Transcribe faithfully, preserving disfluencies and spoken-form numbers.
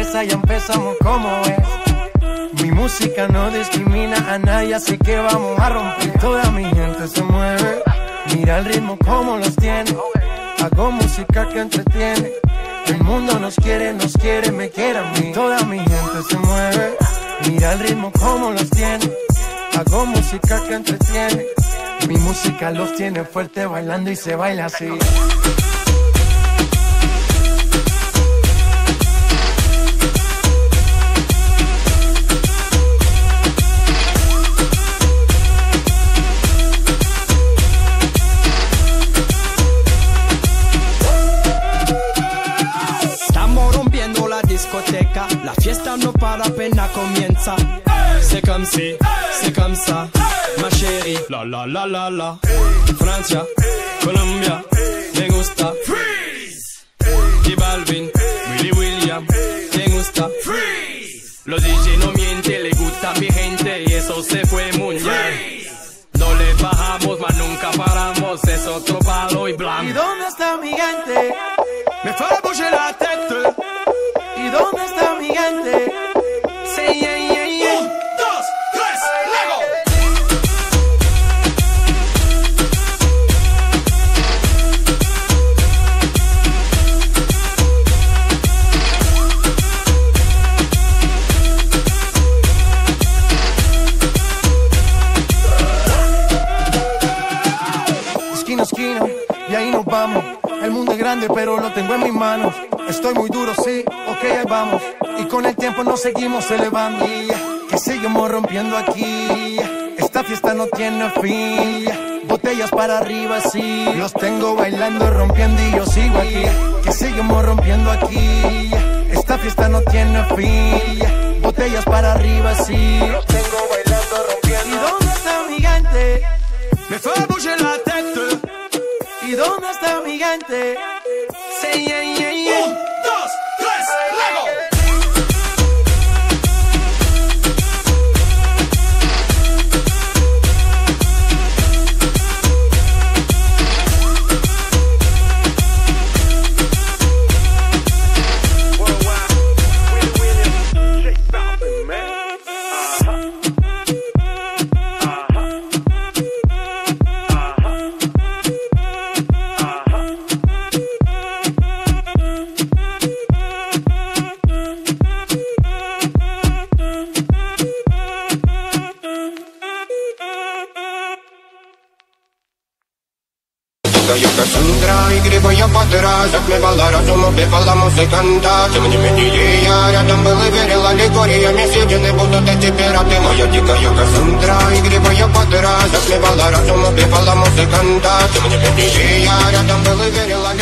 cabeza, ya empezamos como es. Mi música no discrimina a nadie, así que vamos a romper. Toda mi gente se mueve, mira el ritmo como los tiene. Hago música que entretiene. El mundo nos quiere, nos quiere, me quiere a mí. Toda mi gente se mueve, mira el ritmo como los tiene. Hago música que entretiene. Mi música los tiene fuerte bailando y se baila así. La fiesta no para, apenas comienza. C'est comme si, c'est comme ça, ma chérie. La la la la la. Francia, Colombia, me gusta. Freeze. J Balvin, Willy William, me gusta. Freeze. Los D J no mienten, le gusta a mi gente y eso se fue muy bien. No le bajamos, mas nunca paramos, es otro palo y blanco. ¿Y dónde está mi gente? Me fue a bouger la tête. ¿Y dónde está mi gente? Sí, yeah, yeah, yeah. Un, dos, tres, luego. Esquina a esquina, y ahí nos vamos. El mundo es grande, pero lo tengo en mis manos. Estoy muy duro, sí, ok, ahí vamos. Y con el tiempo nos seguimos elevando. Que seguimos rompiendo aquí. Esta fiesta no tiene fin. Botellas para arriba, sí. Los tengo bailando, rompiendo y yo sigo aquí. Que seguimos rompiendo aquí. Esta fiesta no tiene fin. Botellas para arriba, sí. Los tengo bailando, rompiendo. ¿Y dónde está mi gente? Me fue a bouger la tête. ¿Y dónde está mi gente? Sí, yeah, yeah, yeah. Un, dos, tres, luego. Я Кассандра, игривая подра, затмевала разум, убивала музыканта. Тем не менее я рядом был и верил аллегориями, съедены будут эти пираты. Моя дикая Кассандра, игривая подра, затмевала разум, убивала музыканта. Тем не менее я рядом был и верил аллегориями.